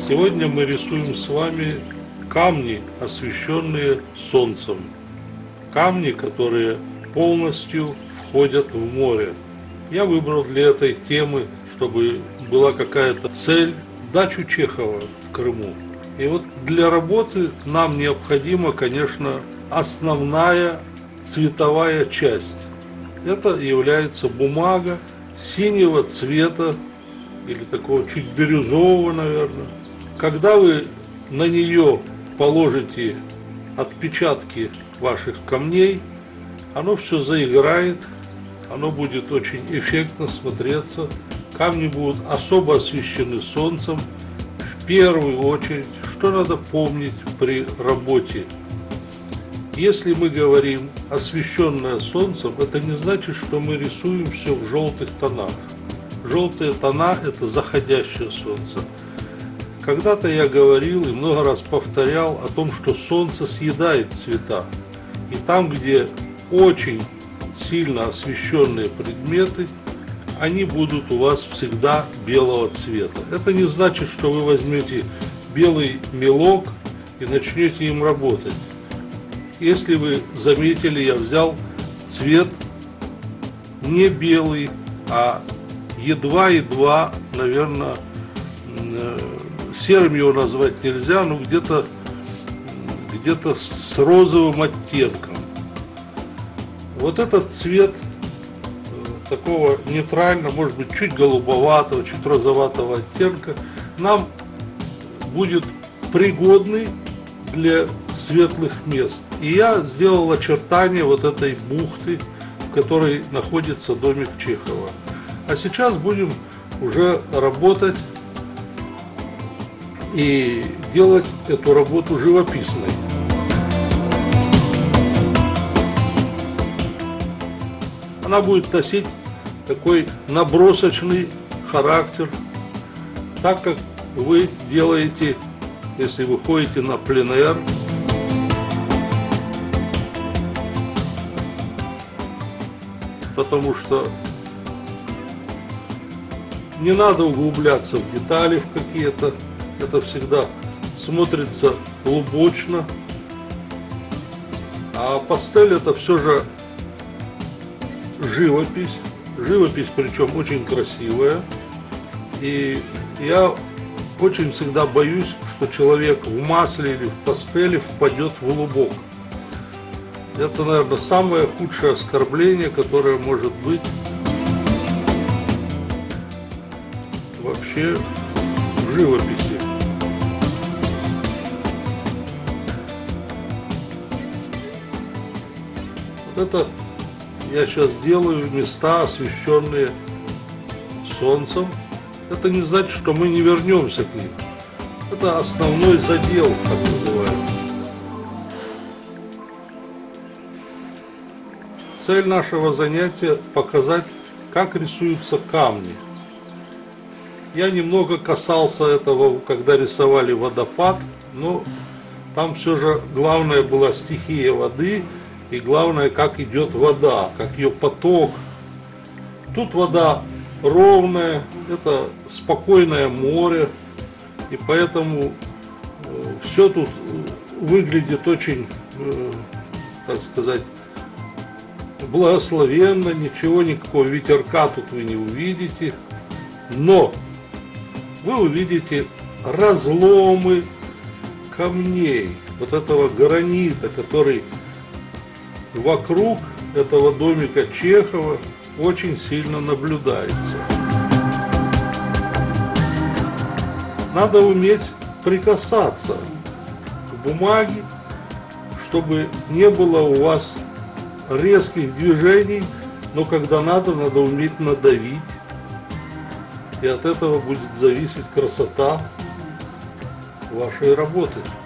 Сегодня мы рисуем с вами камни, освещенные солнцем. Камни, которые полностью входят в море. Я выбрал для этой темы, чтобы была какая-то цель, дачу Чехова в Крыму. И вот для работы нам необходима, конечно, основная цветовая часть. Это является бумага синего цвета, или такого чуть бирюзового, наверное. Когда вы на нее положите отпечатки ваших камней, оно все заиграет, оно будет очень эффектно смотреться. Камни будут особо освещены солнцем. В первую очередь, что надо помнить при работе? Если мы говорим освещенное солнцем, это не значит, что мы рисуем все в желтых тонах. Желтые тона – это заходящее солнце. Когда-то я говорил и много раз повторял о том, что солнце съедает цвета. И там, где очень сильно освещенные предметы, они будут у вас всегда белого цвета. Это не значит, что вы возьмете белый мелок и начнете им работать. Если вы заметили, я взял цвет не белый, а едва-едва, наверное, серым его назвать нельзя, но где-то с розовым оттенком. Вот этот цвет такого нейтрального, может быть, чуть голубоватого, чуть розоватого оттенка нам будет пригодный для светлых мест. И я сделал очертания вот этой бухты, в которой находится домик Чехова. А сейчас будем уже работать и делать эту работу живописной. Она будет носить такой набросочный характер, так как вы делаете, если вы ходите на пленэр. Потому что не надо углубляться в детали в какие-то. Это всегда смотрится глубочно. А пастель это все же живопись. Живопись причем очень красивая. И я очень всегда боюсь, что человек в масле или в пастели впадет в лубок. Это, наверное, самое худшее оскорбление, которое может быть вообще в живописи. Вот это я сейчас делаю места, освещенные солнцем. Это не значит, что мы не вернемся к ним. Это основной задел, так называемый. Цель нашего занятия – показать, как рисуются камни. Я немного касался этого, когда рисовали водопад, но там все же главное была стихия воды, и главное, как идет вода, как ее поток. Тут вода ровная, это спокойное море, и поэтому все тут выглядит очень, так сказать, благословенно, ничего, никакого ветерка тут вы не увидите, но вы увидите разломы камней, вот этого гранита, который вокруг этого домика Чехова очень сильно наблюдается. Надо уметь прикасаться к бумаге, чтобы не было у вас резких движений, но когда надо уметь надавить. И от этого будет зависеть красота вашей работы.